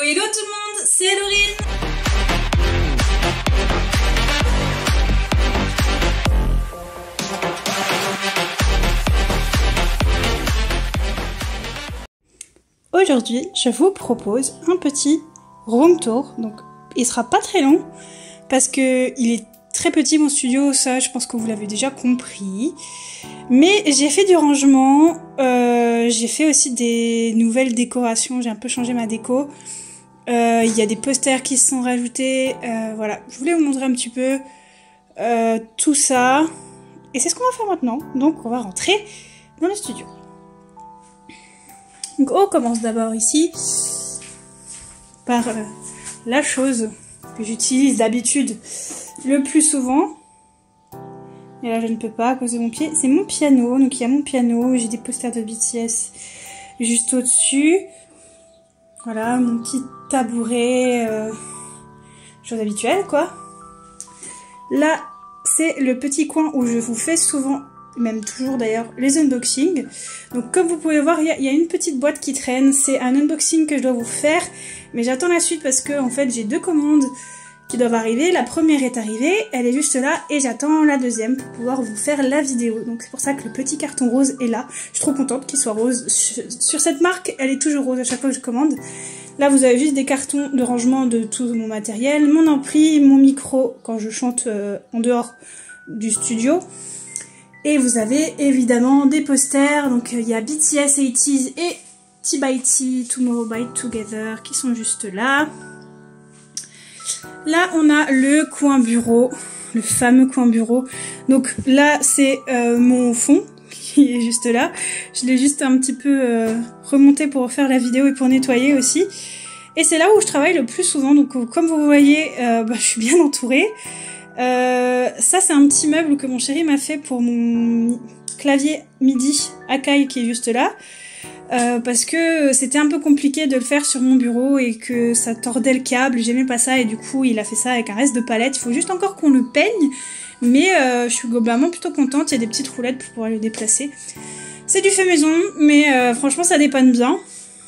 Hello tout le monde, c'est Laurine. Aujourd'hui, je vous propose un petit room tour. Donc, il sera pas très long parce que il est très petit mon studio, ça je pense que vous l'avez déjà compris. Mais j'ai fait du rangement, j'ai fait aussi des nouvelles décorations, j'ai un peu changé ma déco. Il y a des posters qui se sont rajoutés, voilà. Je voulais vous montrer un petit peu tout ça. Et c'est ce qu'on va faire maintenant. Donc on va rentrer dans le studio. Donc on commence d'abord ici par la chose que j'utilise d'habitude le plus souvent. Et là je ne peux pas à cause de mon pied. C'est mon piano. Donc il y a mon piano, j'ai des posters de BTS juste au-dessus. Voilà, mon petit tabouret, chose habituelle quoi. Là c'est le petit coin où je vous fais souvent, même toujours d'ailleurs, les unboxings. Donc comme vous pouvez voir, il y a une petite boîte qui traîne. C'est un unboxing que je dois vous faire, mais j'attends la suite parce que en fait j'ai deux commandes qui doivent arriver. La première est arrivée, elle est juste là, et j'attends la deuxième pour pouvoir vous faire la vidéo. Donc c'est pour ça que le petit carton rose est là. Je suis trop contente qu'il soit rose. Sur cette marque, elle est toujours rose à chaque fois que je commande. Là vous avez juste des cartons de rangement de tout mon matériel, mon ampli, mon micro quand je chante en dehors du studio. Et vous avez évidemment des posters, donc il y a BTS 80s et T by T, Tomorrow by Together qui sont juste là. Là on a le coin bureau, le fameux coin bureau. Donc là c'est mon fond qui est juste là. Je l'ai juste un petit peu remonté pour faire la vidéo et pour nettoyer aussi. Et c'est là où je travaille le plus souvent, donc comme vous voyez je suis bien entourée. Ça c'est un petit meuble que mon chéri m'a fait pour mon clavier MIDI Akai qui est juste là, parce que c'était un peu compliqué de le faire sur mon bureau et que ça tordait le câble, j'aimais pas ça et du coup il a fait ça avec un reste de palette. Il faut juste encore qu'on le peigne, mais je suis globalement plutôt contente. Il y a des petites roulettes pour pouvoir le déplacer. C'est du fait maison, mais franchement ça dépanne bien.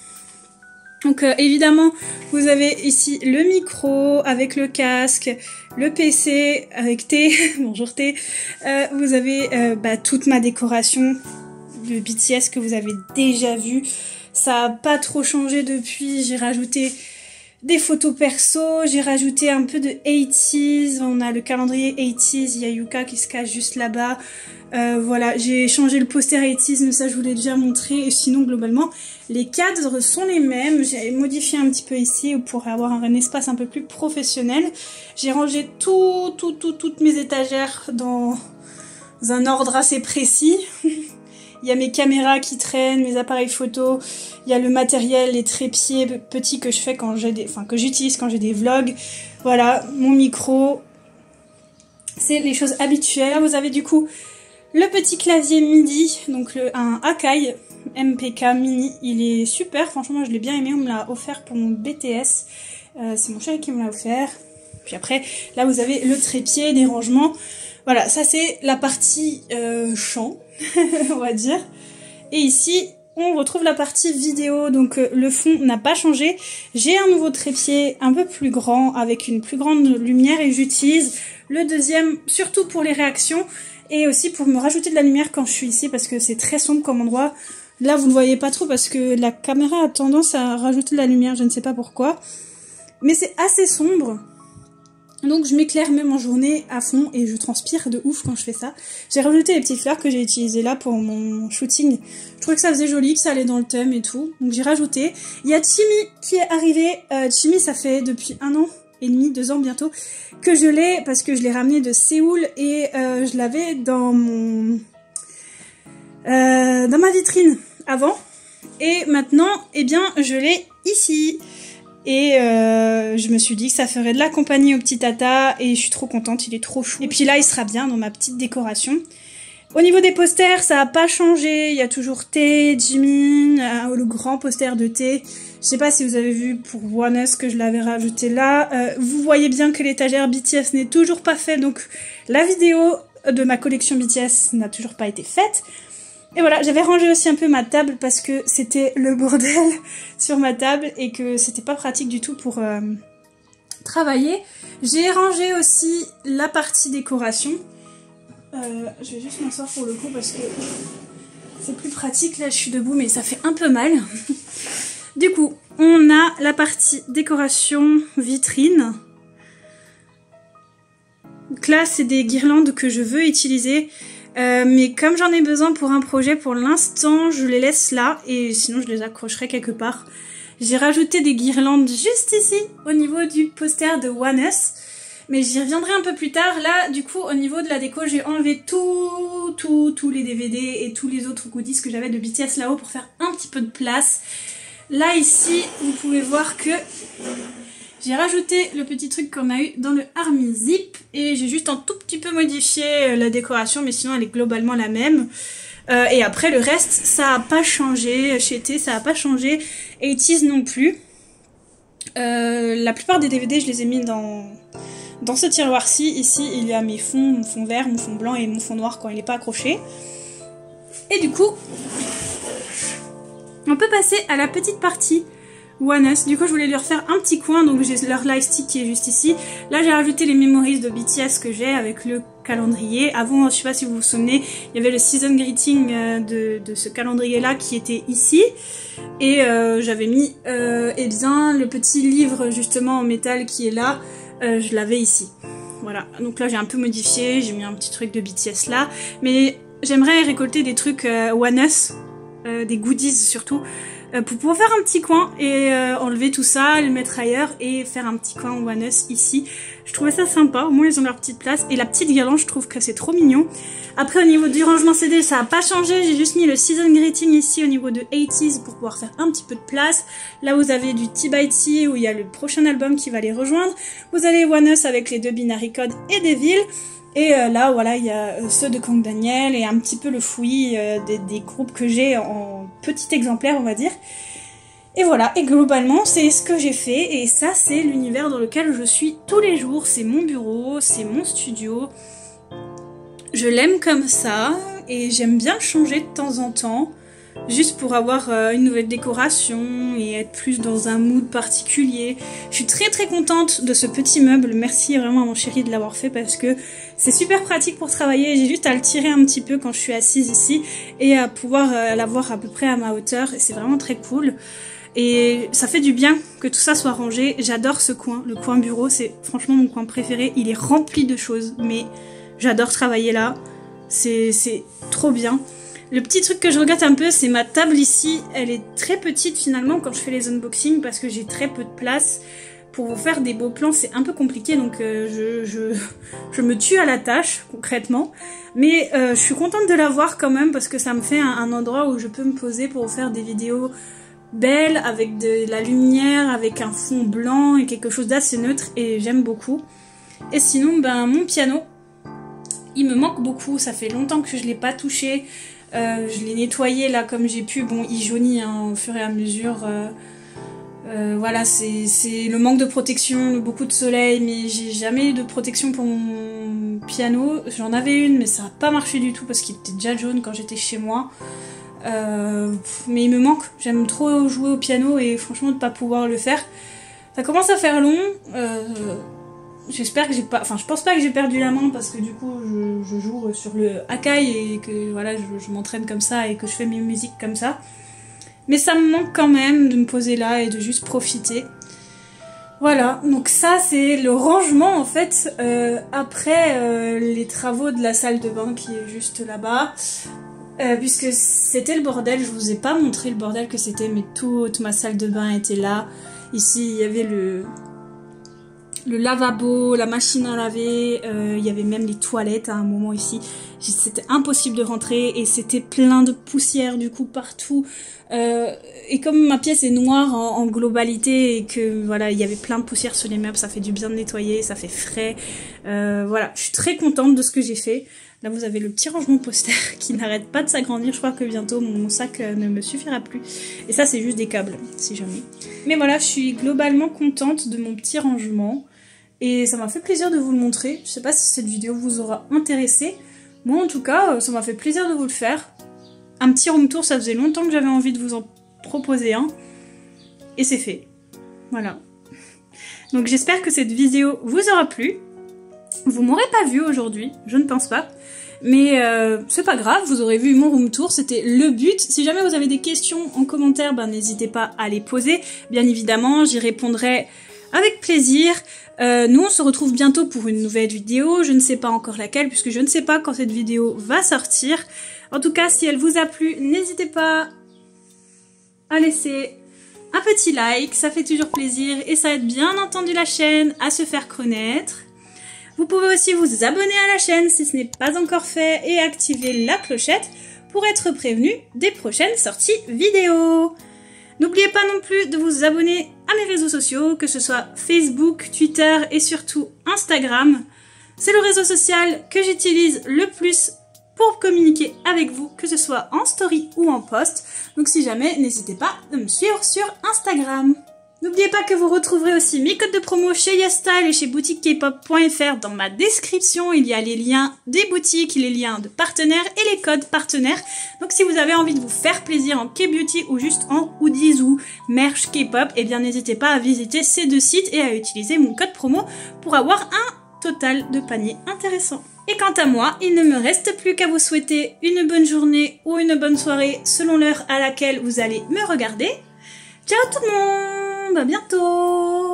Donc évidemment vous avez ici le micro avec le casque, le PC avec T, bonjour T, vous avez toute ma décoration de BTS que vous avez déjà vu. Ça a pas trop changé depuis, j'ai rajouté des photos perso, j'ai rajouté un peu de 80s, on a le calendrier 80s, il y a Yuka qui se cache juste là-bas. Voilà, j'ai changé le poster 80s, mais ça je vous l'ai déjà montré. Et sinon globalement les cadres sont les mêmes. J'ai modifié un petit peu ici pour avoir un espace un peu plus professionnel. J'ai rangé toutes mes étagères dans un ordre assez précis. Il y a mes caméras qui traînent, mes appareils photo, il y a le matériel, les trépieds petits que je fais quand j'ai que j'utilise quand j'ai des vlogs. Voilà, mon micro. C'est les choses habituelles. Là, vous avez du coup le petit clavier MIDI, donc un Akai MPK mini. Il est super, franchement je l'ai bien aimé, on me l'a offert pour mon BTS. C'est mon chéri qui me l'a offert. Puis après, là vous avez le trépied, des rangements. Voilà, ça c'est la partie chant, on va dire. Et ici, on retrouve la partie vidéo, donc le fond n'a pas changé. J'ai un nouveau trépied un peu plus grand, avec une plus grande lumière, et j'utilise le deuxième, surtout pour les réactions, et aussi pour me rajouter de la lumière quand je suis ici, parce que c'est très sombre comme endroit. Là, vous ne voyez pas trop, parce que la caméra a tendance à rajouter de la lumière, je ne sais pas pourquoi. Mais c'est assez sombre. Donc je m'éclaire même en journée à fond et je transpire de ouf quand je fais ça. J'ai rajouté les petites fleurs que j'ai utilisées là pour mon shooting. Je trouvais que ça faisait joli, que ça allait dans le thème et tout. Donc j'ai rajouté. Il y a Chimi qui est arrivé. Chimi, ça fait depuis 1 an et demi, 2 ans bientôt, que je l'ai parce que je l'ai ramené de Séoul et je l'avais dans ma vitrine avant. Et maintenant, eh bien, je l'ai ici. Et je me suis dit que ça ferait de la compagnie au petit tata et je suis trop contente, il est trop chou. Et puis là il sera bien dans ma petite décoration. Au niveau des posters, ça n'a pas changé, il y a toujours T, Jimin, le grand poster de T. Je sais pas si vous avez vu pour One Us que je l'avais rajouté là. Vous voyez bien que l'étagère BTS n'est toujours pas faite, donc la vidéo de ma collection BTS n'a toujours pas été faite. Et voilà, j'avais rangé aussi un peu ma table parce que c'était le bordel sur ma table et que c'était pas pratique du tout pour travailler. J'ai rangé aussi la partie décoration. Je vais juste m'asseoir pour le coup parce que c'est plus pratique. Là, je suis debout, mais ça fait un peu mal. Du coup, on a la partie décoration vitrine. Donc là, c'est des guirlandes que je veux utiliser. Mais comme j'en ai besoin pour un projet, pour l'instant, je les laisse là. Et sinon, je les accrocherai quelque part. J'ai rajouté des guirlandes juste ici, au niveau du poster de One Us. Mais j'y reviendrai un peu plus tard. Là, du coup, au niveau de la déco, j'ai enlevé tous les DVD et tous les autres goodies que j'avais de BTS là-haut pour faire un petit peu de place. Là, ici, vous pouvez voir que j'ai rajouté le petit truc qu'on a eu dans le Army Zip. Et j'ai juste un tout petit peu modifié la décoration, mais sinon, elle est globalement la même. Et après, le reste, ça n'a pas changé. Chez T, ça n'a pas changé. Et Tease non plus. La plupart des DVD, je les ai mis dans ce tiroir-ci. Ici, il y a mes fonds, mon fond vert, mon fond blanc et mon fond noir quand il n'est pas accroché. Et du coup, on peut passer à la petite partie One Us. Du coup, je voulais leur faire un petit coin, donc j'ai leur light stick qui est juste ici. Là, j'ai rajouté les memories de BTS que j'ai avec le calendrier. Avant, je sais pas si vous vous souvenez, il y avait le season greeting de ce calendrier-là qui était ici. Et j'avais mis eh bien, le petit livre justement en métal qui est là. Je l'avais ici. Voilà, donc là j'ai un peu modifié, j'ai mis un petit truc de BTS là, mais j'aimerais récolter des trucs One Us, des goodies surtout, pour pouvoir faire un petit coin et enlever tout ça, le mettre ailleurs et faire un petit coin One Us ici. Je trouvais ça sympa, au moins ils ont leur petite place, et la petite guirlande je trouve que c'est trop mignon. Après au niveau du rangement CD ça n'a pas changé, j'ai juste mis le season greeting ici au niveau de 80s pour pouvoir faire un petit peu de place. Là vous avez du Tea by Tea où il y a le prochain album qui va les rejoindre. Vous avez One Us avec les 2 binary codes et Devil. Et là voilà il y a ceux de Kang Daniel et un petit peu le fouillis des groupes que j'ai en petit exemplaire on va dire. Et voilà, et globalement c'est ce que j'ai fait et ça c'est l'univers dans lequel je suis tous les jours, c'est mon bureau, c'est mon studio. Je l'aime comme ça et j'aime bien changer de temps en temps, juste pour avoir une nouvelle décoration et être plus dans un mood particulier. Je suis très très contente de ce petit meuble, merci vraiment à mon chéri de l'avoir fait parce que c'est super pratique pour travailler, j'ai juste à le tirer un petit peu quand je suis assise ici et à pouvoir l'avoir à peu près à ma hauteur et c'est vraiment très cool. Et ça fait du bien que tout ça soit rangé, j'adore ce coin, le coin bureau, c'est franchement mon coin préféré, il est rempli de choses, mais j'adore travailler là, c'est trop bien. Le petit truc que je regrette un peu, c'est ma table ici, elle est très petite finalement quand je fais les unboxings parce que j'ai très peu de place. Pour vous faire des beaux plans, c'est un peu compliqué, donc je me tue à la tâche concrètement. Mais je suis contente de l'avoir quand même parce que ça me fait un endroit où je peux me poser pour vous faire des vidéos belle, avec de la lumière, avec un fond blanc et quelque chose d'assez neutre et j'aime beaucoup. Et sinon, ben mon piano, il me manque beaucoup, ça fait longtemps que je l'ai pas touché, je l'ai nettoyé là comme j'ai pu, bon il jaunit hein, au fur et à mesure, voilà c'est le manque de protection, beaucoup de soleil, mais j'ai jamais eu de protection pour mon piano, j'en avais une mais ça n'a pas marché du tout parce qu'il était déjà jaune quand j'étais chez moi. Mais il me manque, j'aime trop jouer au piano et franchement de pas pouvoir le faire ça commence à faire long. J'espère que j'ai pas, enfin je pense pas que j'ai perdu la main parce que du coup je joue sur le Akai et que voilà je m'entraîne comme ça et que je fais mes musiques comme ça, mais ça me manque quand même de me poser là et de juste profiter. Voilà, donc ça c'est le rangement en fait après les travaux de la salle de bain qui est juste là-bas. Puisque c'était le bordel, je vous ai pas montré le bordel que c'était, mais toute ma salle de bain était là. Ici, il y avait le lavabo, la machine à laver, il y avait même les toilettes à un moment ici. C'était impossible de rentrer et c'était plein de poussière du coup partout. Et comme ma pièce est noire en globalité et que voilà, il y avait plein de poussière sur les meubles, ça fait du bien de nettoyer, ça fait frais. Voilà, je suis très contente de ce que j'ai fait. Là vous avez le petit rangement poster qui n'arrête pas de s'agrandir, je crois que bientôt mon sac ne me suffira plus. Et ça c'est juste des câbles, si jamais. Mais voilà, je suis globalement contente de mon petit rangement. Et ça m'a fait plaisir de vous le montrer. Je sais pas si cette vidéo vous aura intéressé. Moi en tout cas, ça m'a fait plaisir de vous le faire. un petit room tour, ça faisait longtemps que j'avais envie de vous en proposer un. Et c'est fait. Voilà. Donc j'espère que cette vidéo vous aura plu. Vous m'aurez pas vu aujourd'hui, je ne pense pas. Mais c'est pas grave, vous aurez vu mon room tour, c'était le but. Si jamais vous avez des questions en commentaire, ben, n'hésitez pas à les poser. Bien évidemment, j'y répondrai avec plaisir. Nous, on se retrouve bientôt pour une nouvelle vidéo. Je ne sais pas encore laquelle, puisque je ne sais pas quand cette vidéo va sortir. En tout cas, si elle vous a plu, n'hésitez pas à laisser un petit like. Ça fait toujours plaisir et ça aide bien entendu la chaîne à se faire connaître. Vous pouvez aussi vous abonner à la chaîne si ce n'est pas encore fait et activer la clochette pour être prévenu des prochaines sorties vidéo. N'oubliez pas non plus de vous abonner à mes réseaux sociaux, que ce soit Facebook, Twitter et surtout Instagram. C'est le réseau social que j'utilise le plus pour communiquer avec vous, que ce soit en story ou en post. Donc si jamais, n'hésitez pas à me suivre sur Instagram. N'oubliez pas que vous retrouverez aussi mes codes de promo chez YesStyle et chez boutiquekpop.fr. Dans ma description, il y a les liens des boutiques, les liens de partenaires et les codes partenaires. Donc si vous avez envie de vous faire plaisir en K-beauty ou juste en hoodies ou merch K-pop, eh bien n'hésitez pas à visiter ces deux sites et à utiliser mon code promo pour avoir un total de panier intéressant. Et quant à moi, il ne me reste plus qu'à vous souhaiter une bonne journée ou une bonne soirée selon l'heure à laquelle vous allez me regarder. Ciao tout le monde! À bientôt!